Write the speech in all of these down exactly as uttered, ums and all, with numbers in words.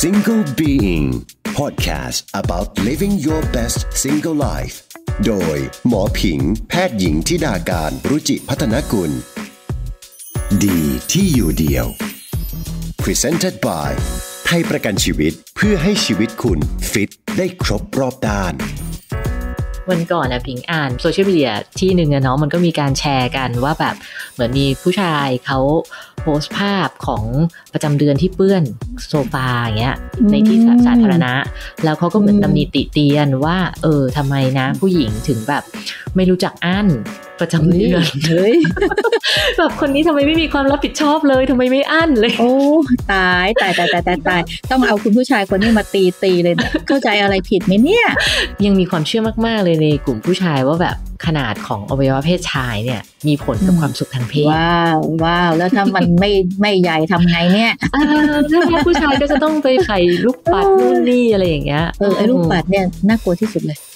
Single Being Podcast about living your best single life โดยหมอผิงแพทย์หญิงธิดาการรุจิพัฒนกุลดีที่อยู่เดียว Presented by ไทยประกันชีวิตเพื่อให้ชีวิตคุณฟิตได้ครบรอบด้านวันก่อนนะพิงอ่านโซเชียลมีเดียที่หนึ่งอะเนาะมันก็มีการแชร์กันว่าแบบเหมือนมีผู้ชายเขาโพสต์ภาพของประจำเดือนที่เปื้อนโซฟาอย่างเงี้ยในที่สาธารณะแล้วเขาก็เหมือนตำหนิติเตียนว่าเออทำไมนะผู้หญิงถึงแบบไม่รู้จักอั้นประจำเดือนเลยแบบคนนี้ทำไมไม่มีความรับผิดชอบเลยทำไมไม่อั้นเลยโอ้ตายตายตายตายตายตายต้องเอาคุณผู้ชายคนนี้มาตีตีเลยเข้าใจอะไรผิดไหมเนี่ยยังมีความเชื่อมากๆเลยในกลุ่มผู้ชายว่าแบบขนาดของอวัยวะเพศชายเนี่ยมีผลกับความสุขทางเพศว้าวว้าวแล้วถ้ามันไม่ไม่ใหญ่ทำไงเนี่ยถ้าผู้ชายก็จะต้องไปไข่ลูกปัดนู่นนี่อะไรอย่างเงี้ยเออไอ้ลูกปัดเนี่ยน่ากลัวที่สุดเลย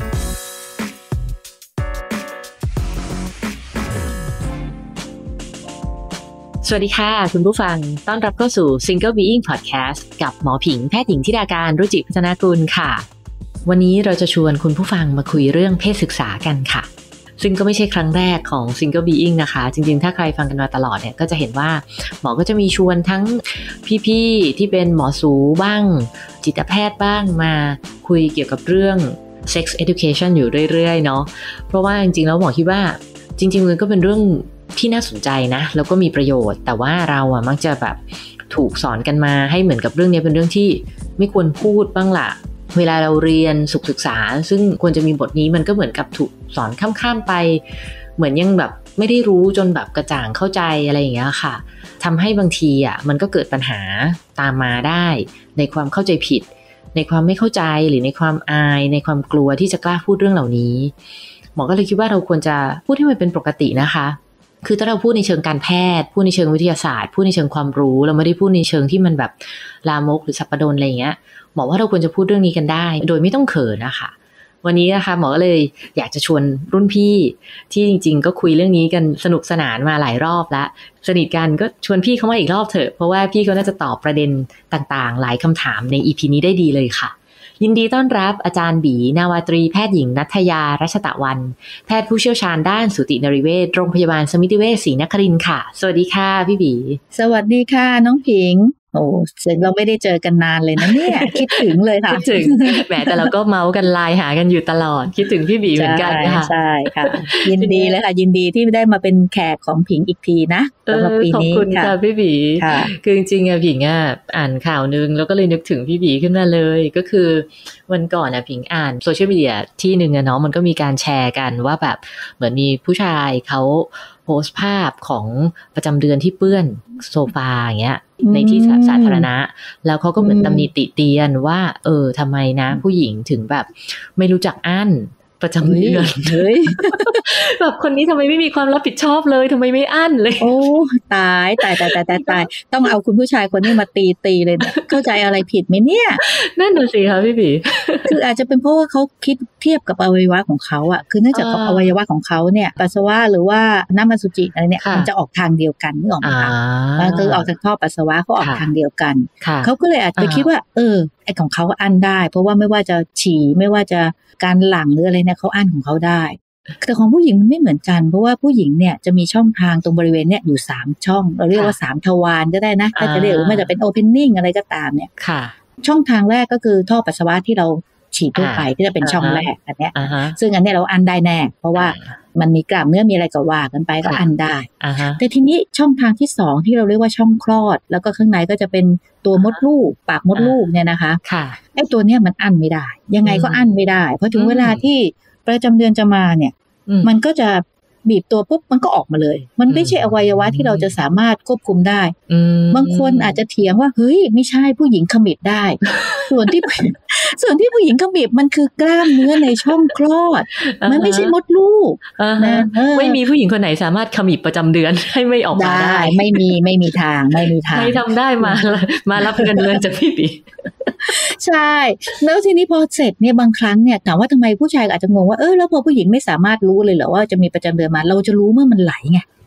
สวัสดีค่ะคุณผู้ฟังต้อนรับเข้าสู่ Single Being Podcast กับหมอผิงแพทย์หญิงธิดาการรุจิพัฒนกุลค่ะวันนี้เราจะชวนคุณผู้ฟังมาคุยเรื่องเพศศึกษากันค่ะซึ่งก็ไม่ใช่ครั้งแรกของ Single Being นะคะจริงๆถ้าใครฟังกันมาตลอดเนี่ยก็จะเห็นว่าหมอก็จะมีชวนทั้งพี่ๆที่เป็นหมอสูบ้างจิตแพทย์บ้างมาคุยเกี่ยวกับเรื่อง Sex Education อยู่เรื่อยๆเนาะเพราะว่าจริงๆแล้วหมอคิดว่าจริงๆมันก็เป็นเรื่องที่น่าสนใจนะแล้วก็มีประโยชน์แต่ว่าเราอะมักจะแบบถูกสอนกันมาให้เหมือนกับเรื่องนี้เป็นเรื่องที่ไม่ควรพูดบ้างล่ะเวลาเราเรียนสุขศึกษาซึ่งควรจะมีบทนี้มันก็เหมือนกับถูกสอนข้ามๆไปเหมือนยังแบบไม่ได้รู้จนแบบกระจ่างเข้าใจอะไรอย่างเงี้ยค่ะทำให้บางทีอะมันก็เกิดปัญหาตามมาได้ในความเข้าใจผิดในความไม่เข้าใจหรือในความอายในความกลัวที่จะกล้าพูดเรื่องเหล่านี้หมอก็เลยคิดว่าเราควรจะพูดให้มันเป็นปกตินะคะคือถ้าเราพูดในเชิงการแพทย์พูดในเชิงวิทยาศาสตร์พูดในเชิงความรู้เราไม่ได้พูดในเชิงที่มันแบบลามกหรือสัปดนอะไรอย่างเงี้ยหมอว่าเราควรจะพูดเรื่องนี้กันได้โดยไม่ต้องเขินนะคะวันนี้นะคะหมอก็เลยอยากจะชวนรุ่นพี่ที่จริงๆก็คุยเรื่องนี้กันสนุกสนานมาหลายรอบแล้วสนิทกันก็ชวนพี่เขามาอีกรอบเถอะเพราะว่าพี่เขาน่าจะตอบประเด็นต่างๆหลายคำถามใน อี พี นี้ได้ดีเลยค่ะยินดีต้อนรับอาจารย์บีนาวาตรีแพทย์หญิงณัฐยารัชตะวรรณแพทย์ผู้เชี่ยวชาญด้านสูตินรีเวชโรงพยาบาลสมิติเวชศรีนครินทร์ค่ะสวัสดีค่ะพี่บีสวัสดีค่ะน้องผิงโอ้เสียงเราไม่ได้เจอกันนานเลยนะเนี่ย คิดถึงเลยค่ะคิดถึงแหมแต่เราก็เมาส์กันไลน์หากันอยู่ตลอดคิดถึงพี่บีเหมือนกันค่ะใช่ค่ะยินดีเลยค่ะยินดีที่ได้มาเป็นแขกของผิงอีกทีนะสำหรับปีนี้ขอบคุณค่ะพี่บีคือจริงๆอะผิงอะอ่านข่าวนึงแล้วก็เลยนึกถึงพี่บีขึ้นมาเลยก็คือวันก่อนอะผิงอ่านโซเชียลมีเดียที่หนึ่งอะเนาะมันก็มีการแชร์กันว่าแบบเหมือนมีผู้ชายเขาโพสต์ภาพของประจำเดือนที่เปื้อนโซฟาอย่างเงี้ยในที่สาธารณะแล้วเขาก็เหมือนตำหนิติเตียนว่าเออทำไมนะผู้หญิงถึงแบบไม่รู้จักอั้นประจำเดือนเลยแบบคนนี้ทำไมไม่มีความรับผิดชอบเลยทำไมไม่อั้นเลยโอ้ตายตายตายตายตายตายต้องเอาคุณผู้ชายคนนี้มาตีตีเลยเข้าใจอะไรผิดไหมเนี่ยนั่นน่ะสิคะพี่บีคืออาจจะเป็นเพราะว่าเขาคิดเทียบกับอวัยวะของเขาอ่ะคือเนื่องจากอวัยวะของเขาเนี่ยปัสสาวะหรือว่าน้ำอสุจิอะไรเนี่ยมันจะออกทางเดียวกันนึกออกไหมคะมันคือออกจากท่อปัสสาวะเขาออกทางเดียวกันเขาก็เลยอาจจะคิดว่าเออไอ้ของเขาอั้นได้เพราะว่าไม่ว่าจะฉี่ไม่ว่าจะการหลั่งหรืออะไรเนี่ยเขาอั้นของเขาได้แต่ของผู้หญิงมันไม่เหมือนกันเพราะว่าผู้หญิงเนี่ยจะมีช่องทางตรงบริเวณเนี่ยอยู่สามช่องเราเรียกว่าสามทวารก็ได้นะถ้าจะเรียกว่าไม่จะเป็น opening อะไรก็ตามเนี่ยช่องทางแรกก็คือท่อปัสสาวะที่เราฉีดทั่วไปที่จะเป็นช่องแรกอันเนี้ยซึ่งอันนี้เราอั้นได้แน่เพราะว่ามันมีกล้ามเนื้อมีอะไรก็ว่ากันไปก็อั้นได้แต่ทีนี้ช่องทางที่สองที่เราเรียกว่าช่องคลอดแล้วก็ข้างในก็จะเป็นตัวมดลูกปากมดลูกเนี่ยนะคะไอ้ตัวเนี้ยมันอั้นไม่ได้ยังไงก็อั้นไม่ได้เพราะถึงเวลาที่ประจำเดือนจะมาเนี่ยมันก็จะบีบตัวปุ๊บมันก็ออกมาเลยมันไม่ใช่อวัยวะที่เราจะสามารถควบคุมได้บางคนอาจจะเถียงว่าเฮ้ยไม่ใช่ผู้หญิงขมิบได้ส่วนที่ส่วนที่ผู้หญิงขมิบมันคือกล้ามเนื้อในช่องคลอดมันไม่ใช่มดลูกนะไม่มีผู้หญิงคนไหนสามารถขมิบประจำเดือนให้ไม่ออกมาได้ไม่มีไม่มีทางไม่มีทางใครทำได้มามารับเงินเดือนจากพี่ปีใช่แล้วทีนี้พอเสร็จเนี่ยบางครั้งเนี่ยถามว่าทำไมผู้ชายอาจจะงงว่าเออแล้วพอผู้หญิงไม่สามารถรู้เลยเหรอว่าจะมีประจำเดือนมาเราจะรู้เมื่อมันไหลไง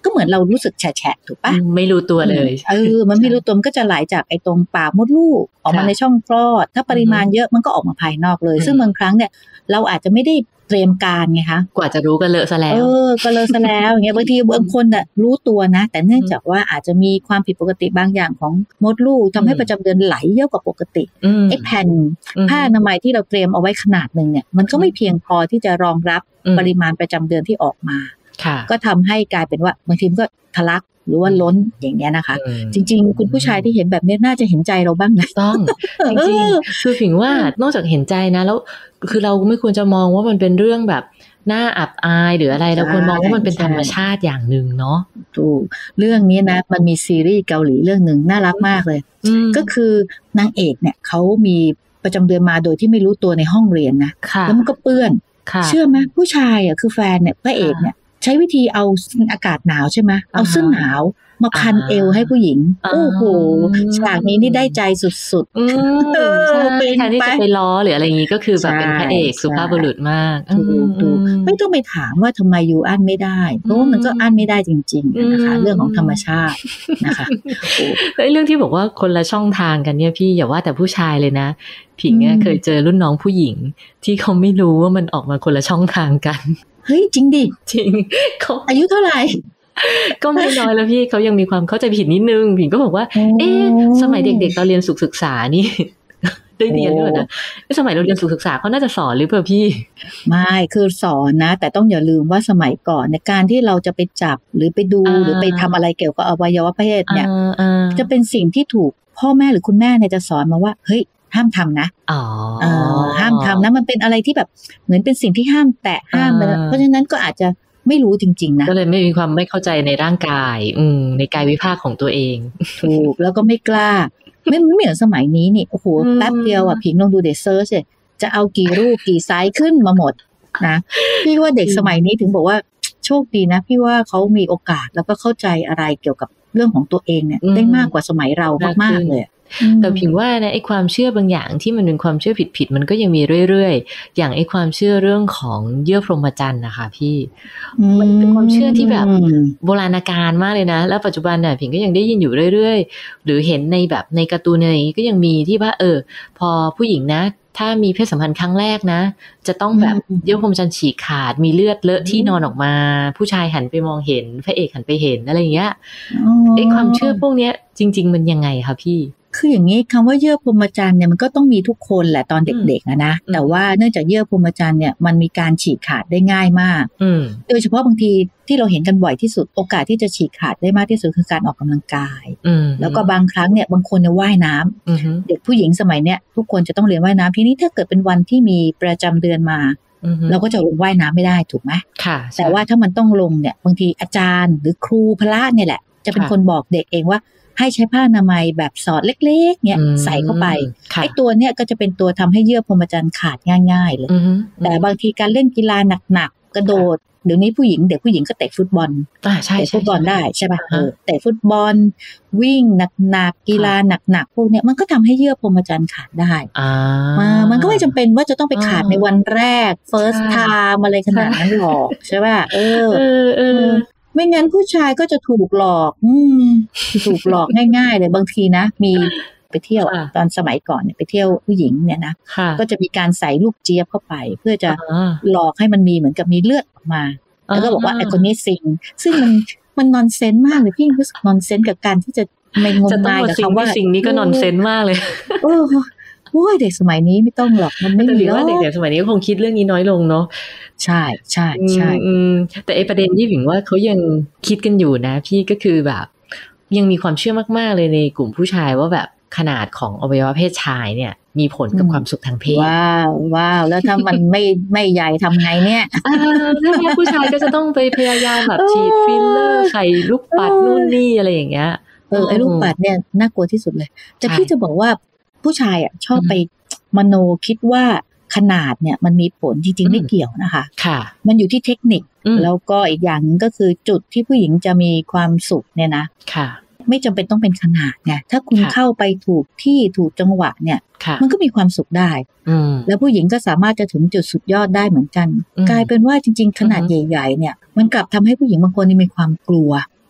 ก็เหมือนเรารู้สึกแฉะๆถูกปะไม่รู้ตัวเลยเออมันไม่รู้ตัวมันก็จะไหลจากไอ้ตรงปากมดลูกออกมาในช่องคลอดถ้าปริมาณเยอะมันก็ออกมาภายนอกเลยซึ่งบางครั้งเนี่ยเราอาจจะไม่ได้เตรียมการไงคะกว่าจะรู้ก็เลอะซะแล้วเออก็เลอะซะแล้วอย่างเงี้ยบางทีบางคนน่ะรู้ตัวนะแต่เนื่องจากว่าอาจจะมีความผิดปกติบางอย่างของมดลูกทำให้ประจำเดือนไหลเยอะกว่าปกติไอ้แผ่นผ้าอนามัยที่เราเตรียมเอาไว้ขนาดนึงเนี่ยมันก็ไม่เพียงพอที่จะรองรับปริมาณประจำเดือนที่ออกมาก็ทำให้กลายเป็นว่าบางทีก็ทะลักหรือว่าล้นอย่างเงี้ยนะคะจริงๆคุณผู้ชายที่เห็นแบบนี้น่าจะเห็นใจเราบ้างนะต้องจริงๆคือผิงว่านอกจากเห็นใจนะแล้วคือเราไม่ควรจะมองว่ามันเป็นเรื่องแบบน่าอับอายหรืออะไรเราควรมองว่ามันเป็นธรรมชาติอย่างนึงเนาะถูกเรื่องนี้นะมันมีซีรีส์เกาหลีเรื่องนึงน่ารักมากเลยก็คือนางเอกเนี่ยเขามีประจำเดือนมาโดยที่ไม่รู้ตัวในห้องเรียนนะแล้วมันก็เปื้อนเชื่อไหมผู้ชายอ่ะคือแฟนเนี่ยพระเอกเนี่ยใช้วิธีเอาอากาศหนาวใช่ไหมเอาเสื้อหนาวมาพันเอวให้ผู้หญิงโอ้โหฉากนี้นี่ได้ใจสุดๆเออแทนที่จะไปล้อหรืออะไรอย่างงี้ก็คือแบบเป็นพระเอกสุภาพบุรุษมากถูกๆไม่ต้องไปถามว่าทำไมยูอั้นไม่ได้เพราะว่ามันก็อั้นไม่ได้จริงๆนะคะเรื่องของธรรมชาตินะคะเรื่องที่บอกว่าคนละช่องทางกันเนี่ยพี่อย่าว่าแต่ผู้ชายเลยนะผิงเคยเจอรุ่นน้องผู้หญิงที่เขาไม่รู้ว่ามันออกมาคนละช่องทางกันเฮ้ยจริงดิจริงเขาอายุเท่าไหร่ก็ไม่น้อยแล้วพี่เขายังมีความเข้าใจผิดนิดนึงผิงก็บอกว่าเอ๊ะสมัยเด็กๆตอนเรียนสุขศึกษานี่ได้เรียนด้วยนะสมัยเราเรียนสุขศึกษาเขาน่าจะสอนหรือเปล่าพี่ไม่คือสอนนะแต่ต้องอย่าลืมว่าสมัยก่อนในการที่เราจะไปจับหรือไปดูหรือไปทำอะไรเกี่ยวกับอวัยวะเพศเนี่ยจะเป็นสิ่งที่ถูกพ่อแม่หรือคุณแม่เนี่ยจะสอนมาว่าเฮ้ยห้ามทำนะอ๋อห้ามทำนะมันเป็นอะไรที่แบบเหมือนเป็นสิ่งที่ห้ามแตะห้ามไปเพราะฉะนั้นก็อาจจะไม่รู้จริงๆนะก็เลยไม่มีความไม่เข้าใจในร่างกายอืมในกายวิภาคของตัวเองถูกแล้วก็ไม่กล้าไม่เหมือนสมัยนี้นี่โอ้โหแป๊บเดียวอ่ะพิงลองดูเดเซอร์ชจะเอากี่รูปกี่ไซส์ขึ้นมาหมดนะพี่ว่าเด็กสมัยนี้ถึงบอกว่าโชคดีนะพี่ว่าเขามีโอกาสแล้วก็เข้าใจอะไรเกี่ยวกับเรื่องของตัวเองเนี่ยได้มากกว่าสมัยเรามากๆเลยแต่พิงว่านะไอ้ความเชื่อบางอย่างที่มันเป็นความเชื่อผิดๆมันก็ยังมีเรื่อยๆอย่างไอ้ความเชื่อเรื่องของเยื่อพรหมจรรย์นะคะพี่มันเป็นความเชื่อที่แบบโบราณกาลมากเลยนะแล้วปัจจุบันเนี่ยพิงก็ยังได้ยินอยู่เรื่อยๆหรือเห็นในแบบในการ์ตูนอะไรก็ยังมีที่ว่าเออพอผู้หญิงนะถ้ามีเพศสัมพันธ์ครั้งแรกนะจะต้องแบบเยื่อพรหมจรรย์ฉีกขาดมีเลือดเลอะที่นอนออกมาผู้ชายหันไปมองเห็นพระเอกหันไปเห็นอะไรอย่างเงี้ยไอ้ความเชื่อพวกเนี้ยจริงๆมันยังไงคะพี่คืออย่างนี้คำว่าเยื่อพรหมจรรย์เนี่ยมันก็ต้องมีทุกคนแหละตอนเด็กๆนะนะแต่ว่าเนื่องจากเยื่อพรหมจรรย์เนี่ยมันมีการฉีกขาดได้ง่ายมากโดยเฉพาะบางทีที่เราเห็นกันบ่อยที่สุดโอกาสที่จะฉีกขาดได้มากที่สุดคือการออกกำลังกายแล้วก็บางครั้งเนี่ยบางคนเนี่ยว่ายน้ำเด็กผู้หญิงสมัยเนี้ยทุกคนจะต้องเรียนว่ายน้ำทีนี้ถ้าเกิดเป็นวันที่มีประจำเดือนมาเราก็จะลงว่ายน้ำไม่ได้ถูกไหมแต่ว่าถ้ามันต้องลงเนี่ยบางทีอาจารย์หรือครูพละเนี่ยแหละจะเป็นคนบอกเด็กเองว่าให้ใช้ผ้าอนามัยแบบสอดเล็กๆเนี่ยใส่เข้าไปไอ้ตัวเนี้ยก็จะเป็นตัวทำให้เยื่อพรหมจรรย์ขาดง่ายๆเลยแต่บางทีการเล่นกีฬาหนักๆกระโดดเดี๋ยวนี้ผู้หญิงเด็กผู้หญิงก็เตะฟุตบอลเตะฟุตบอลได้ใช่ป่ะเตะฟุตบอลวิ่งหนักๆกีฬาหนักๆพวกเนี้ยมันก็ทำให้เยื่อพรหมจรรย์ขาดได้มันก็ไม่จำเป็นว่าจะต้องไปขาดในวันแรก first time อะไรขนาดนั้นหรอกใช่ป่ะเออไม่งั้นผู้ชายก็จะถูกหลอกอืมถูกหลอกง่ายๆเลยบางทีนะมีไปเที่ยวตอนสมัยก่อนเนี่ยไปเที่ยวผู้หญิงเนี่ยนะก็จะมีการใส่ลูกเจี๊ยบเข้าไปเพื่อจะหลอกให้มันมีเหมือนกับมีเลือดออกมาแล้วก็บอกว่าไอ้คนนี้ซิงซึ่งมันมันนอนเซนส์มากเลยพี่รู้สึกนอนเซนส์กับการที่จะไม่งมงายกับคำว่าสิ่งนี้ก็นอนเซนส์มากเลยเออโอ้ยเด็กสมัยนี้ไม่ต้องหรอกมันไม่มีว่าเด็กๆสมัยนี้คงคิดเรื่องนี้น้อยลงเนาะใช่ใช่ใช่แต่ไอประเด็นที่ผิงว่าเขายังคิดกันอยู่นะพี่ก็คือแบบยังมีความเชื่อมากๆเลยในกลุ่มผู้ชายว่าแบบขนาดของอวัยวะเพศชายเนี่ยมีผลกับความสุขทางเพศว้าวว้าวแล้วถ้ามันไม่ไม่ใหญ่ทำไงเนี่ยถ้าผู้ชายก็จะต้องไปพยายามแบบฉีดฟิลเลอร์ไข่ลูกปัดนู่นนี่อะไรอย่างเงี้ยเออไอ้ลูกปัดเนี่ยน่ากลัวที่สุดเลยแต่พี่จะบอกว่าผู้ชายอ่ะชอบไปมโนคิดว่าขนาดเนี่ยมันมีผลจริงๆไม่เกี่ยวนะคะค่ะมันอยู่ที่เทคนิคแล้วก็อีกอย่างนึงก็คือจุดที่ผู้หญิงจะมีความสุขเนี่ยนะค่ะไม่จำเป็นต้องเป็นขนาดไงถ้าคุณเข้าไปถูกที่ถูกจังหวะเนี่ยมันก็มีความสุขได้แล้วผู้หญิงก็สามารถจะถึงจุดสุดยอดได้เหมือนกันกลายเป็นว่าจริงๆขนาดใหญ่ๆเนี่ยมันกลับทำให้ผู้หญิงบางคนมีความกลัว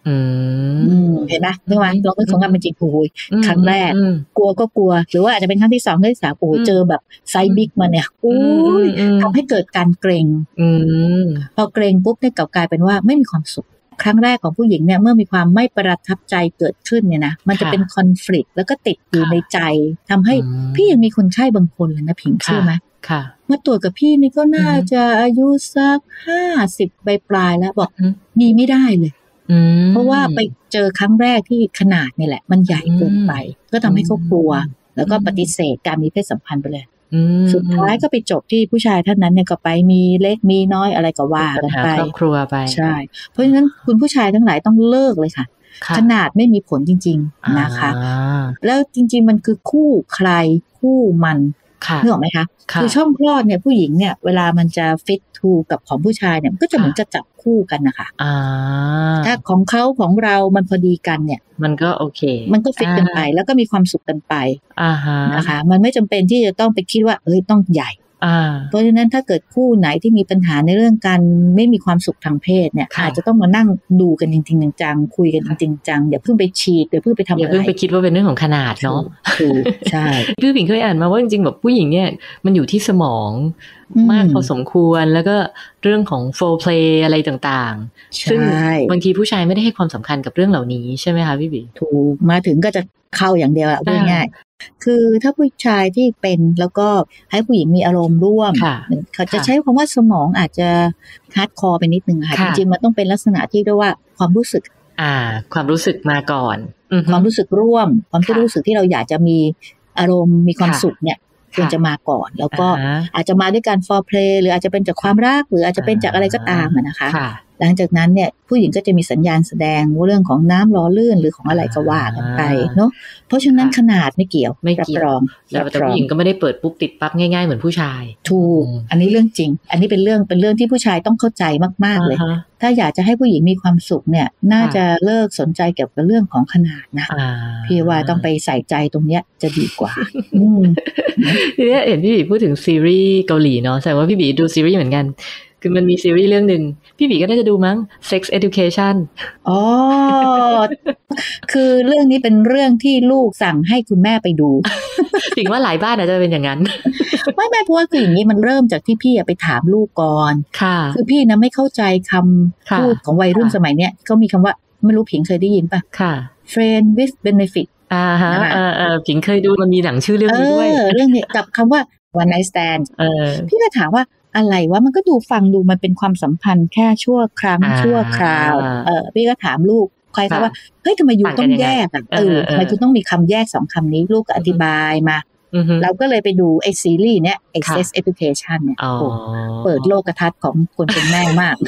อืมเห็นไหมใช่ไหมเราเป็นสงครามเป็นจริงโอ้ยครั้งแรกกลัวก็กลัวหรือว่าอาจจะเป็นครั้งที่สองครั้งที่สามโอ้เจอแบบไซส์บิ๊กมาเนี่ยโอ้ยทำให้เกิดการเกรงพอเกรงปุ๊บเนี่ยกลับกลายเป็นว่าไม่มีความสุขครั้งแรกของผู้หญิงเนี่ยเมื่อมีความไม่ประทับใจเกิดขึ้นเนี่ยนะมันจะเป็นคอนฟลิกต์แล้วก็ติดอยู่ในใจทำให้พี่ยังมีคนไข้บางคนเลยนะผิงเชื่อไหมมาตรวจกับพี่นี่ก็น่าจะอายุสักห้าสิบปลายๆแล้วบอกมีไม่ได้เลยเพราะว่าไปเจอครั้งแรกที่ขนาดนี่แหละมันใหญ่เกินไปก็ทำให้เขากลัวแล้วก็ปฏิเสธการมีเพศสัมพันธ์ไปเลยสุดท้ายก็ไปจบที่ผู้ชายท่านนั้นเนี่ยก็ไปมีเล็กมีน้อยอะไรก็ว่ากันไปครอบครัวไปใช่เพราะฉะนั้นคุณผู้ชายทั้งหลายต้องเลิกเลยค่ะขนาดไม่มีผลจริงๆนะคะแล้วจริงๆมันคือคู่ใครคู่มันนึกออกไหมคะคือช่องคลอดเนี่ยผู้หญิงเนี่ยเวลามันจะฟิตทูกับของผู้ชายเนี่ยมันก็จะเหมือนจะจับคู่กันนะคะถ้าของเขาของเรามันพอดีกันเนี่ยมันก็โอเคมันก็ฟิตกันไปแล้วก็มีความสุขกันไปนะคะมันไม่จำเป็นที่จะต้องไปคิดว่าเอ้ยต้องใหญ่เพราะฉะนั้นถ้าเกิดคู่ไหนที่มีปัญหาในเรื่องการไม่มีความสุขทางเพศเนี่ยอาจจะต้องมานั่งดูกันจริงๆจังๆคุยกันจริงๆจังอย่าเพิ่งไปฉีดอย่าเพิ่งไปทำอะไรอย่าเพิ่งไปคิดว่าเป็นเรื่องของขนาดเนาะถูกใช่พี่ผิงเคยอ่านมาว่าจริงๆแบบผู้หญิงเนี่ยมันอยู่ที่สมองมากพอสมควรแล้วก็เรื่องของโฟร์เพลย์อะไรต่างๆซึ่งบางทีผู้ชายไม่ได้ให้ความสำคัญกับเรื่องเหล่านี้ใช่ไหมคะพี่บิ๊กถูกมาถึงก็จะเข้าอย่างเดียวอะพูดง่ายคือถ้าผู้ชายที่เป็นแล้วก็ให้ผู้หญิงมีอารมณ์ร่วมเขาจะใช้คำว่าสมองอาจจะฮาร์ดคอร์ไปนิดนึงค่ะจริงๆมันต้องเป็นลักษณะที่เรียกว่าความรู้สึกอ่าความรู้สึกมาก่อนความรู้สึกร่วมความที่รู้สึกที่เราอยากจะมีอารมณ์มีความสุขเนี่ยควรจะมาก่อนแล้วก็อาจจะมาด้วยการฟอร์เพลย์หรืออาจจะเป็นจากความรักหรืออาจจะเป็นจากอะไรก็ตามนะคะหลังจากนั้นเนี่ยผู้หญิงก็จะมีสัญญาณแสดงว่าเรื่องของน้ำล้อลื่นหรือของอะไรก็ว่ากันไปเนาะเพราะฉะนั้นขนาดไม่เกี่ยวไม่เกี่ยวแต่ผู้หญิงก็ไม่ได้เปิดปุ๊บติดปั๊บง่ายๆเหมือนผู้ชายถูกอันนี้เรื่องจริงอันนี้เป็นเรื่องเป็นเรื่องที่ผู้ชายต้องเข้าใจมากๆเลยถ้าอยากจะให้ผู้หญิงมีความสุขเนี่ยน่าจะเลิกสนใจเกี่ยวกับเรื่องของขนาดนะพี่ว่าต้องไปใส่ใจตรงเนี้ยจะดีกว่าทีนี้เห็นพี่บีพูดถึงซีรีส์เกาหลีเนาะแสดงว่าพี่บีดูซีรีส์เหมือนกันคือมันมีซีรีส์เรื่องนึงพี่บีก็น่าจะดูมั้ง Sex Education อ๋อคือเรื่องนี้เป็นเรื่องที่ลูกสั่งให้คุณแม่ไปดูถึงว่าหลายบ้านอาจจะเป็นอย่างนั้นไม่ไม่เพราะว่าคืออย่างนี้มันเริ่มจากที่พี่ไปถามลูกก่อนค่ะคือพี่นะไม่เข้าใจคำพูดของวัยรุ่นสมัยเนี้ยเขามีคำว่าไม่รู้ผิงเคยได้ยินป่ะค่ะ Friend with benefit อ่าฮะเออเออผิงเคยดูมันมีหนังชื่อเรื่องนี้ด้วยเออเรื่องนี้กับคำว่า one night stand เออพี่ก็ถามว่าอะไรวะมันก็ดูฟังดูมันเป็นความสัมพันธ์แค่ชั่วครั้งชั่วคราวเออพี่ก็ถามลูกใครเขาว่าเฮ้ยทำไมยูต้องแยกอ่ะเออทำไมยูต้องมีคำแยกสองคำนี้ลูกก็อธิบายมาเราก็เลยไปดูไอ้ซีรีส์เนี้ย Sex Education เนี่ยโอ้เปิดโลกทัศน์ของคนเป็นแม่มาก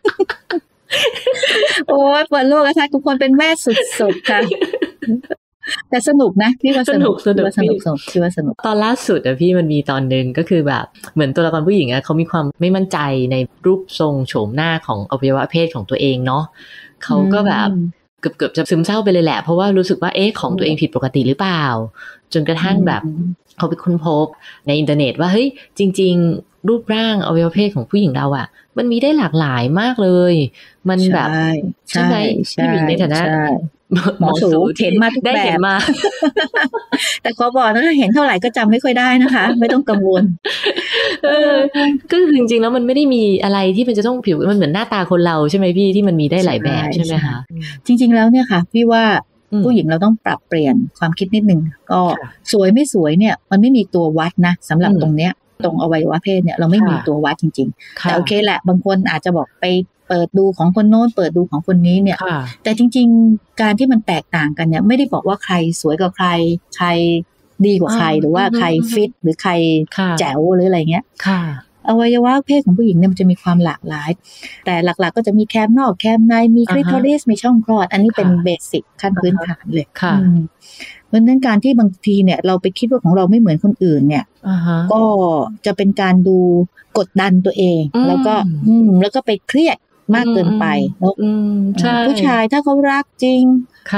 โอ้ยเปิดโลกทัศน์ของคนเป็นแม่สุดๆค่ะแต่สนุกนะพี่ว่าสนุกสนุกสนุกสนุกพี่ว่าสนุกตอนล่าสุดอะพี่มันมีตอนนึงก็คือแบบเหมือนตัวละครผู้หญิงอะเขามีความไม่มั่นใจในรูปทรงโฉมหน้าของอวัยวะเพศของตัวเองเนาะเขาก็แบบเกือบๆจะซึมเศร้าไปเลยแหละเพราะว่ารู้สึกว่าเอ๊ะของตัวเองผิดปกติหรือเปล่าจนกระทั่งแบบเขาไปค้นพบในอินเทอร์เน็ตว่าเฮ้ยจริงๆรูปร่างอวัยวะเพศของผู้หญิงเราอะมันมีได้หลากหลายมากเลยมันแบบใช่ไหมพี่บิ๊กในฐานะหมอสูเห็นมาทุกแบบมาแต่ขอบอกนะเห็นเท่าไหร่ก็จำไม่ค่อยได้นะคะไม่ต้องกังวลเออก็คือจริงๆแล้วมันไม่ได้มีอะไรที่มันจะต้องผิวมันเหมือนหน้าตาคนเราใช่ไหมพี่ที่มันมีได้หลายแบบใช่ไหมคะจริงๆแล้วเนี่ยค่ะพี่ว่าผู้หญิงเราต้องปรับเปลี่ยนความคิดนิดนึงก็สวยไม่สวยเนี่ยมันไม่มีตัววัดนะสำหรับตรงเนี้ยตรงอวัยวะเพศเนี่ยเราไม่มีตัววัดจริงๆแต่โอเคแหละบางคนอาจจะบอกไปเปิดดูของคนโน้นเปิดดูของคนนี้เนี่ยแต่จริงๆการที่มันแตกต่างกันเนี่ยไม่ได้บอกว่าใครสวยกว่าใครใครดีกว่าใครหรือว่าใครฟิตหรือใครแจ๋วหรืออะไรเงี้ยอวัยวะเพศของผู้หญิงเนี่ยมันจะมีความหลากหลายแต่หลักๆก็จะมีแคมนอกแคมในมีคลิทอริสมีช่องคลอดอันนี้เป็นเบสิกขั้นพื้นฐานเลยเพราะฉะนั้นการที่บางทีเนี่ยเราไปคิดว่าของเราไม่เหมือนคนอื่นเนี่ย uh-huh. ก็จะเป็นการดูกดดันตัวเองแล้วก็อืมแล้วก็ไปเครียดมากเกินไปแล้วผู้ชายถ้าเขารักจริงค่ะ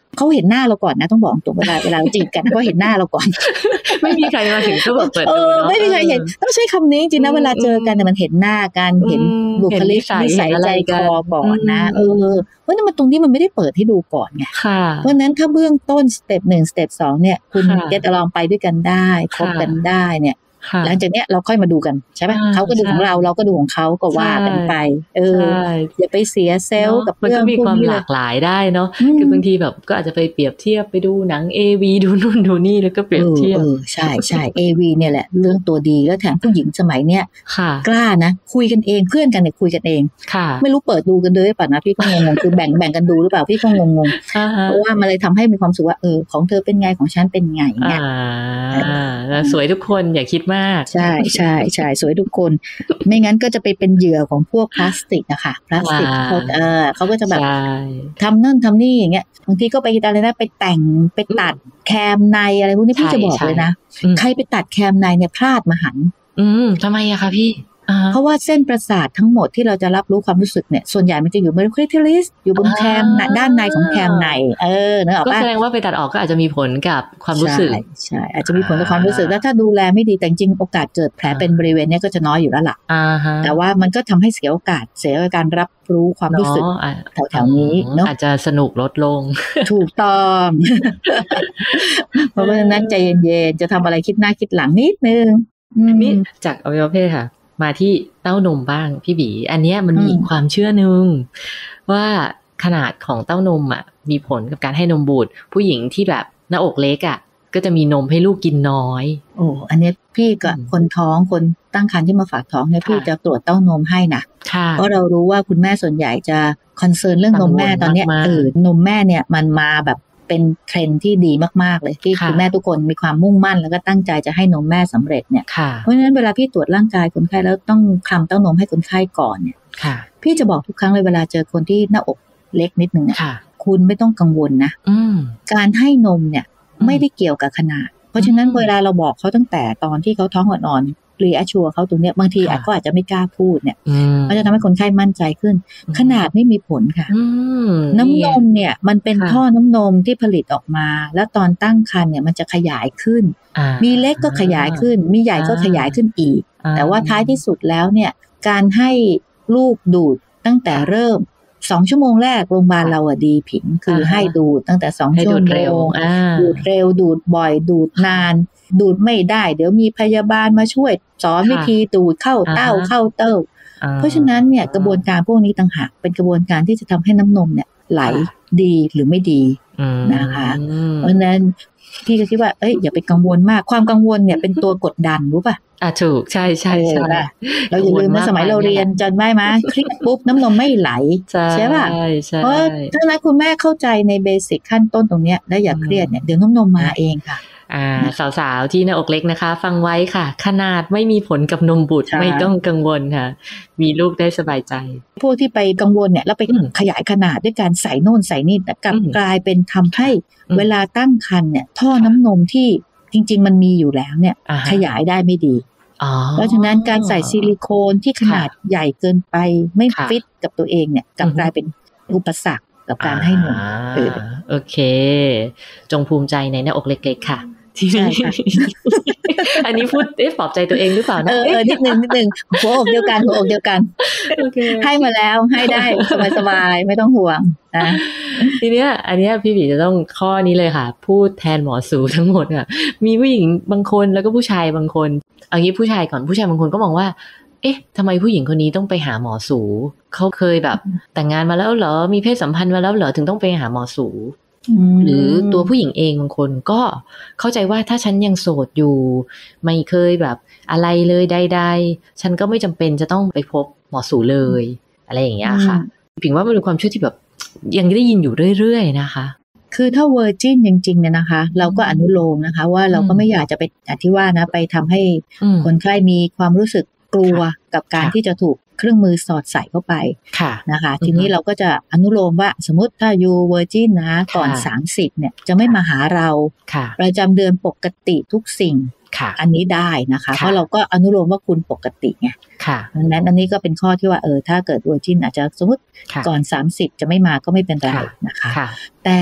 เขาเห็นหน้าเราก่อนนะต้องบอกตรงเวลาเวลาจีบกันเขาเห็นหน้าเราก่อนไม่มีใครมาถึงก็แบบเปิดตัวเนาะไม่มีใครเห็นต้องใช้คำนี้จริงนะเวลาเจอกันเนี่ยมันเห็นหน้ากันเห็นบุคลิกนิสัยใจคอก่อนนะเออเพราะนั่นมันตรงที่มันไม่ได้เปิดให้ดูก่อนไงเพราะนั้นถ้าเบื้องต้นสเต็ปหนึ่งสเต็ปสองเนี่ยคุณจะลองไปด้วยกันได้คบกันได้เนี่ยหลังจากเนี้ยเราค่อยมาดูกันใช่ไหมเขาก็ดูของเราเราก็ดูของเขาก็ว่ากันไปเอออย่าไปเสียเซลล์กับเรื่องพวกนี้มันก็มีความหลากหลายได้เนาะคือบางทีแบบก็อาจจะไปเปรียบเทียบไปดูหนัง เอ วี ดูนู่นดูนี่แล้วก็เปรียบเทียบใช่ใช่ เอ วี เนี่ยแหละเรื่องตัวดีแล้วแถมผู้หญิงสมัยเนี้ยกล้านะคุยกันเองเพื่อนกันเนี่ยคุยกันเองไม่รู้เปิดดูกันด้วยป่ะนะพี่ก็งงๆคือแบ่งแบ่งกันดูหรือเปล่าพี่ก็งงๆเพราะว่ามันเลยทำให้มีความสุขว่าเออของเธอเป็นไงของฉันเป็นไงเนี่ยสวยทุกคนอย่าคิดมากใช่ใช่ใช่สวยทุกคนไม่งั้นก็จะไปเป็นเหยื่อของพวกพลาสติกอะค่ะพลาสติกเขาเออเขาก็จะแบบทำนั่นทำนี่อย่างเงี้ยบางทีก็ไปอะไรนะไปแต่งไปตัดแคมในอะไรพวกนี้พี่จะบอกเลยนะใครไปตัดแคมในเนี่ยพลาดมหันต์อืมทำไมอะคะพี่เพราะว่าเส้นประสาททั้งหมดที่เราจะรับรู้ความรู้สึกเนี่ยส่วนใหญ่มันจะอยู่บนคริทิลิสอยู่บนแคมด้านในของแคมในเออนึกออกป่ะก็แสดงว่าไปตัดออกก็อาจจะมีผลกับความรู้สึกใช่ใช่อาจจะมีผลกับความรู้สึกแล้วถ้าดูแลไม่ดีแต่จริงโอกาสเกิดแผลเป็นบริเวณนี้ก็จะน้อยอยู่แล้วล่ะแต่ว่ามันก็ทำให้เสียโอกาสเสียการรับรู้ความรู้สึกแถวๆนี้เนาะอาจจะสนุกลดลงถูกต้องเพราะฉะนั้นใจเย็นๆจะทำอะไรคิดหน้าคิดหลังนิดนึงนี่จากอวัยวะเพศค่ะมาที่เต้านมบ้างพี่บีอันเนี้ยมันมีความเชื่อนึงว่าขนาดของเต้านมอ่ะมีผลกับการให้นมบุตรผู้หญิงที่แบบหน้าอกเล็กอ่ะก็จะมีนมให้ลูกกินน้อยโอ้อันนี้พี่กับคนท้องคนตั้งครรภ์ที่มาฝากท้องเนี่ยพี่จะตรวจเต้านมให้นะเพราะเรารู้ว่าคุณแม่ส่วนใหญ่จะคอนเซิร์นเรื่องนมแม่ตอนเนี้ยเออนมแม่เนี่ยมันมาแบบเป็นเทรนด์ที่ดีมากๆเลยที่คุณแม่ทุกคนมีความมุ่งมั่นแล้วก็ตั้งใจจะให้นมแม่สำเร็จเนี่ยเพราะฉะนั้นเวลาพี่ตรวจร่างกายคนไข้แล้วต้องคลำเต้านมให้คนไข้ก่อนเนี่ยพี่จะบอกทุกครั้งเลยเวลาเจอคนที่หน้าอกเล็กนิดนึงเนี่ยคุณไม่ต้องกังวลนะการให้นมเนี่ยไม่ได้เกี่ยวกับขนาดเพราะฉะนั้นเวลาเราบอกเขาตั้งแต่ตอนที่เขาท้องอ่อนๆรีแอชชัวร์เขาตรงเนี้ยบางทีอาจก็อาจจะไม่กล้าพูดเนี่ยมันจะทำให้คนไข้มั่นใจขึ้นขนาดไม่มีผลค่ะน้ำนมเนี่ยมันเป็นท่อน้ำนมที่ผลิตออกมาแล้วตอนตั้งครรภ์เนี่ยมันจะขยายขึ้นมีเล็กก็ขยายขึ้นมีใหญ่ก็ขยายขึ้นอีกแต่ว่าท้ายที่สุดแล้วเนี่ยการให้ลูกดูดตั้งแต่เริ่มสองชั่วโมงแรกโรงพยาบาลเราอะดีผิงคือให้ดูดตั้งแต่สองชั่วโมงดูดเร็วดูดบ่อยดูดนานดูดไม่ได้เดี๋ยวมีพยาบาลมาช่วยสอนวิธีดูดเข้าเต้าเข้าเต้าเพราะฉะนั้นเนี่ยกระบวนการพวกนี้ต่างหากเป็นกระบวนการที่จะทำให้น้ำนมเนี่ยไหลดีหรือไม่ดีนะคะเพราะฉะนั้นพี่ก็คิดว่าเอ้ยอย่าไปกังวลมากความกังวลเนี่ยเป็นตัวกดดันรู้ป่ะอ่ะถูกใช่ใช่ใช่เราอย่าลืมว่าสมัยเราเรียนจำได้ไหมคลิกปุ๊บน้ำนมไม่ไหลใช่ป่ะเพราะถ้านั้นคุณแม่เข้าใจในเบสิกขั้นต้นตรงเนี้ยแล้วอย่าเครียดเนี่ยเดี๋ยวน้ำนมมาเองค่ะอ่าสาวๆที่หน้าอกเล็กนะคะฟังไว้ค่ะขนาดไม่มีผลกับนมบุตรไม่ต้องกังวลค่ะมีลูกได้สบายใจพวกที่ไปกังวลเนี่ยแล้วไปขยายขนาดด้วยการใส่โน่นใส่นี่กลับกลายเป็นทำให้เวลาตั้งครรภ์เนี่ยท่อน้ำนมที่จริงๆมันมีอยู่แล้วเนี่ยขยายได้ไม่ดีเพราะฉะนั้นการใส่ซิลิโคนที่ขนาดใหญ่เกินไปไม่ฟิตกับตัวเองเนี่ยกลับกลายเป็นอุปสรรคกับการให้นมโอเคจงภูมิใจในหน้าอกเล็กๆค่ะใช่ค่ะอันนี้พูดเอ๊ะปลอบใจตัวเองหรือเปล่านะเออนิดนึงนิดนึงหัวอกเดียวกันหัวอกเดียวกันให้มาแล้วให้ได้สบายๆไม่ต้องห่วงนะทีเนี้ยอันเนี้ยพี่บีจะต้องข้อนี้เลยค่ะพูดแทนหมอสูทั้งหมดอ่ะมีผู้หญิงบางคนแล้วก็ผู้ชายบางคนเอางี้ผู้ชายก่อนผู้ชายบางคนก็มองว่าเอ๊ะทำไมผู้หญิงคนนี้ต้องไปหาหมอสูเขาเคยแบบแต่งงานมาแล้วเหรอมีเพศสัมพันธ์มาแล้วเหรอถึงต้องไปหาหมอสูหรือตัวผู้หญิงเองบางคนก็เข้าใจว่าถ้าฉันยังโสดอยู่ไม่เคยแบบอะไรเลยใดๆฉันก็ไม่จำเป็นจะต้องไปพบหมอสูเลยอะไรอย่างเงี้ยค่ะผิงว่ามันเป็นความเชื่อที่แบบยังได้ยินอยู่เรื่อยๆนะคะคือถ้าเวอร์จินจริงๆเนี่ยนะคะเราก็อนุโลมนะคะว่าเราก็ไม่อยากจะไปอธิว่านะไปทำให้คนไข้มีความรู้สึกกลัวกับการที่จะถูกเครื่องมือสอดใส่เข้าไปนะคะทีนี้เราก็จะอนุโลมว่าสมมติถ้ายูเวอร์จินนะก่อนสามสิบเนี่ยจะไม่มาหาเราประจำเดือนปกติทุกสิ่งอันนี้ได้นะคะเพราะเราก็อนุโลมว่าคุณปกติไงดังนั้นอันนี้ก็เป็นข้อที่ว่าเออถ้าเกิดเวอร์จินอาจจะสมมติก่อนสามสิบจะไม่มาก็ไม่เป็นไรนะคะแต่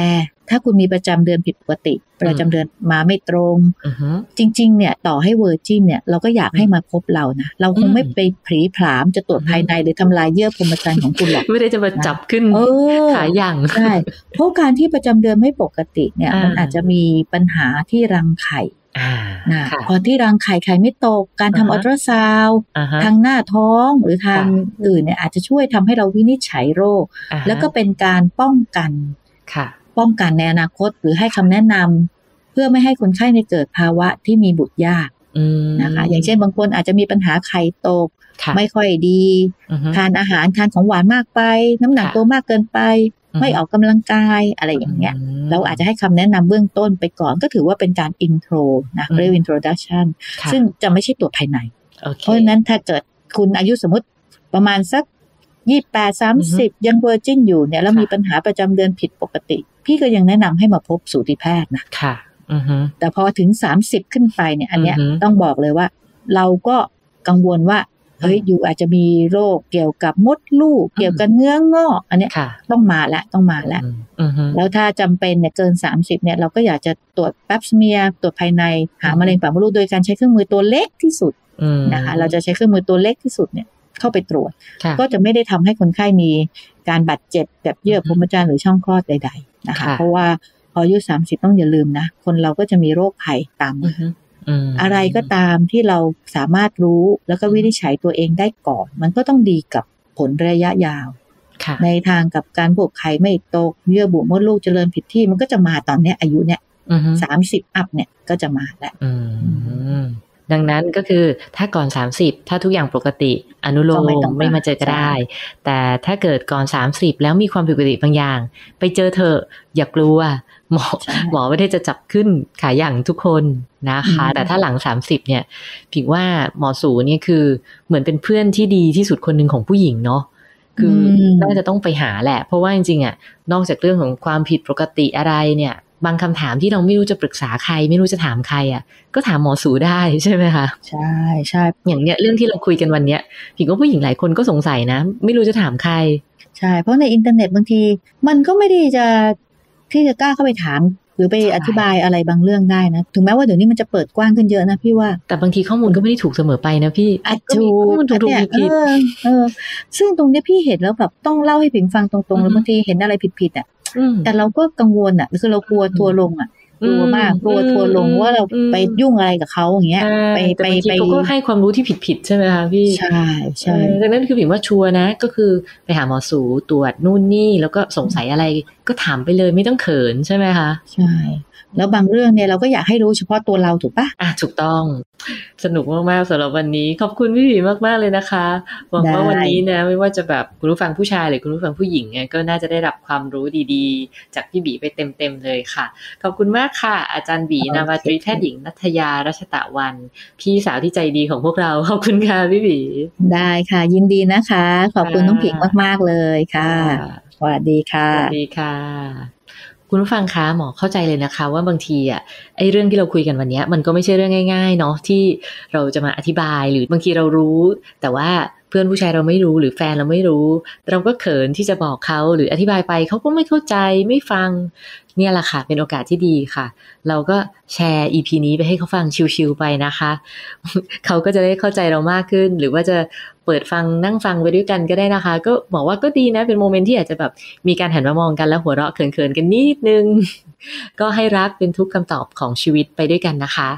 ถ้าคุณมีประจำเดือนผิดปกติประจำเดือนมาไม่ตรง uh-huh. จริงๆเนี่ยต่อให้เวอร์จินเนี่ยเราก็อยากให้มาพบเรานะเราคงไม่ไปผลีผลามจะตรวจภายในหรือทำลายเยื่อพรหมจรรย์ของคุณหรอกไม่ได้จะมาจับขึ้นขาอย่างใช่เพราะการที่ประจำเดือนไม่ปกติเนี่ยมันอาจจะมีปัญหาที่รังไข่นะพอที่รังไข่ไข่ไม่ตกการทำอัลตราซาวด์ทางหน้าท้องหรือทางอื่นเนี่ยอาจจะช่วยทำให้เราวินิจฉัยโรคแล้วก็เป็นการป้องกันป้องกันในอนาคตหรือให้คำแนะนำเพื่อไม่ให้คนไข้ในเกิดภาวะที่มีบุตรยากนะคะอย่างเช่นบางคนอาจจะมีปัญหาไข่ตกไม่ค่อยดีทานอาหารทานของหวานมากไปน้ำหนักตัวมากเกินไปไม่ออกกำลังกายอะไรอย่างเงี้ยเราอาจจะให้คำแนะนำเบื้องต้นไปก่อนก็ถือว่าเป็นการอินโทรนะเรียก introduction ซึ่งจะไม่ใช่ตรวจภายใน okay. เพราะฉะนั้นถ้าเกิดคุณอายุสมมติประมาณสักยี่สิบแปด สามสิบยังเวอร์จินอยู่เนี่ยแล้วมีปัญหาประจำเดือนผิดปกติพี่ก็ยังแนะนำให้มาพบสูติแพทย์นะค่ะแต่พอถึงสามสิบขึ้นไปเนี่ยอันเนี้ยต้องบอกเลยว่าเราก็กังวลว่าเฮ้ยอยู่อาจจะมีโรคเกี่ยวกับมดลูกเกี่ยวกับเนื้องอกอันเนี้ยต้องมาแล้วต้องมาแล้วแล้วถ้าจำเป็นเนี่ยเกินสามสิบเนี่ยเราก็อยากจะตรวจแปปสเมียร์ตรวจภายในหามะเร็งปากมดลูกโดยการใช้เครื่องมือตัวเล็กที่สุดนะคะเราจะใช้เครื่องมือตัวเล็กที่สุดเนี่ยเข้าไปตรวจก็จะไม่ได้ทำให้คนไข้มีการบาดเจ็บแบบเยื่อพรหมจรรย์หรือช่องคลอดใดๆนะคะเพราะว่าพออายุสามสิบต้องอย่าลืมนะคนเราก็จะมีโรคภัยตามมาอะไรก็ตามที่เราสามารถรู้แล้วก็วินิจฉัยตัวเองได้ก่อนมันก็ต้องดีกับผลระยะยาวในทางกับการพวกไข่ไม่ตกเยื่อบุมดลูกเจริญผิดที่มันก็จะมาตอนนี้อายุเนี่ยสามสิบอัพเนี่ยก็จะมาแล้วดังนั้นก็คือถ้าก่อนสามสิบถ้าทุกอย่างปกติอนุโลมไม่มาเจอก็ได้แต่ถ้าเกิดก่อนสามสิบแล้วมีความผิดปกติบางอย่างไปเจอเถอะอย่ากลัวหมอหมอไม่ได้จะจับขึ้นขาอย่างทุกคนนะคะแต่ถ้าหลังสามสิบเนี่ยผิดว่าหมอสูเนี่ยคือเหมือนเป็นเพื่อนที่ดีที่สุดคนนึงของผู้หญิงเนาะคือน่าจะต้องไปหาแหละเพราะว่าจริงๆอ่ะนอกจากเรื่องของความผิดปกติอะไรเนี่ยบางคำถามที่เราไม่รู้จะปรึกษาใครไม่รู้จะถามใครอ่ะก็ถามหมอสูได้ใช่ไหมคะใช่ใช่อย่างเนี้ยเรื่องที่เราคุยกันวันเนี้ยผิดว่าผู้หญิงหลายคนก็สงสัยนะไม่รู้จะถามใครใช่เพราะในอินเทอร์เน็ตบางทีมันก็ไม่ได้จะที่จะกล้าเข้าไปถามหรือไปอธิบายอะไรบางเรื่องได้นะถึงแม้ว่าเดี๋ยวนี้มันจะเปิดกว้างขึ้นเยอะนะพี่ว่าแต่บางทีข้อมูลก็ไม่ได้ถูกเสมอไปนะพี่ถูกข้อมูลถูกถูกผิดเออซึ่งตรงนี้พี่เห็นแล้วแบบต้องเล่าให้ผิงฟังตรงๆแล้วบางทีเห็นอะไรผิดๆอ่ะแต่เราก็กังวลอ่ะคือเรากลัวทัวลงอ่ะกลัวมากกลัวทัวลงว่าเราไปยุ่งอะไรกับเขาอย่างเงี้ยไปไปไปเขาก็ให้ความรู้ที่ผิดๆใช่ไหมคะพี่ใช่ใช่ดังนั้นคือผิงว่าชัวร์นะก็คือไปหาหมอสูตรวจนู่นนี่แล้วก็สงสัยอะไรก็ถามไปเลยไม่ต้องเขินใช่ไหมคะใช่แล้วบางเรื่องเนี่ยเราก็อยากให้รู้เฉพาะตัวเราถูกปะอ่ะถูกต้องสนุกมากๆสำหรับวันนี้ขอบคุณพี่บีมากๆเลยนะคะหวังว่าวันนี้นะไม่ว่าจะแบบคุณผู้ฟังผู้ชายหรือคุณผู้ฟังผู้หญิงเนี่ยก็น่าจะได้รับความรู้ดีๆจากพี่บีไปเต็มๆเลยค่ะขอบคุณมากค่ะอาจารย์บีนาวาตรีแพทย์หญิงณัฐยารัชตะวรรณพี่สาวที่ใจดีของพวกเราขอบคุณค่ะพี่บีได้ค่ะยินดีนะคะขอบคุณน้องผิงมากๆเลยค่ะสวัสดีค่ะสวัสดีค่ะคุณผู้ฟังคะหมอเข้าใจเลยนะคะว่าบางทีอ่ะไอ้เรื่องที่เราคุยกันวันนี้มันก็ไม่ใช่เรื่องง่ายๆเนาะที่เราจะมาอธิบายหรือบางทีเรารู้แต่ว่าเพื่อนผู้ชายเราไม่รู้หรือแฟนเราไม่รู้เราก็เขินที่จะบอกเขาหรืออธิบายไปเขาก็ไม่เข้าใจไม่ฟังเนี่ยแหละค่ะเป็นโอกาสที่ดีค่ะเราก็แชร์ อี พี นี้ไปให้เขาฟังชิลๆไปนะคะเขาก็จะได้เข้าใจเรามากขึ้นหรือว่าจะเปิดฟังนั่งฟังไปด้วยกันก็ได้นะคะก็บอกว่าก็ดีนะเป็นโมเมนต์ที่อาจจะแบบมีการหันมามองกันแล้วหัวเราะเขินๆกันนิดนึงก็ให้รักเป็นทุกคำตอบของชีวิตไปด้วยกันนะคะ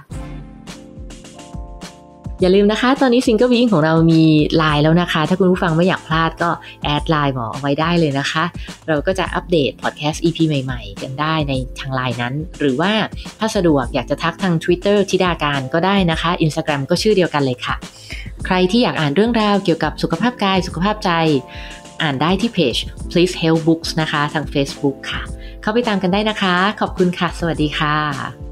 อย่าลืมนะคะตอนนี้ Single Being ของเรามี ไลน์ แล้วนะคะถ้าคุณผู้ฟังไม่อยากพลาดก็แอด ไลน์ หมอเอาไว้ได้เลยนะคะเราก็จะอัปเดตพอดแคสต์ อี พี ใหม่ๆกันได้ในทาง ไลน์ นั้นหรือว่าถ้าสะดวกอยากจะทักทาง Twitter ธิดาการก็ได้นะคะ Instagram ก็ชื่อเดียวกันเลยค่ะใครที่อยากอ่านเรื่องราวเกี่ยวกับสุขภาพกายสุขภาพใจอ่านได้ที่เพจ Please Health Books นะคะทาง Facebook ค่ะเข้าไปตามกันได้นะคะขอบคุณค่ะสวัสดีค่ะ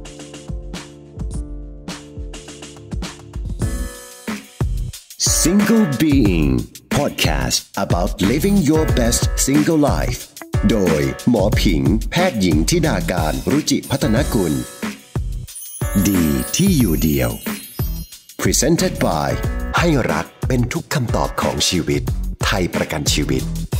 Single Being Podcast about living your best single life โดยหมอผิงแพทย์หญิงธิดาการรุจิพัฒนกุลดีที่อยู่เดียว Presented by ให้รักเป็นทุกคำตอบของชีวิตไทยประกันชีวิต